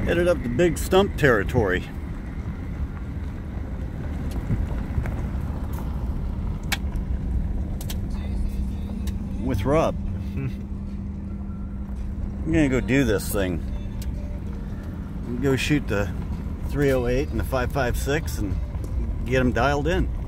Headed up the big stump territory. With Rob. I'm gonna go do this thing. Go shoot the 308 and the 556 and get them dialed in.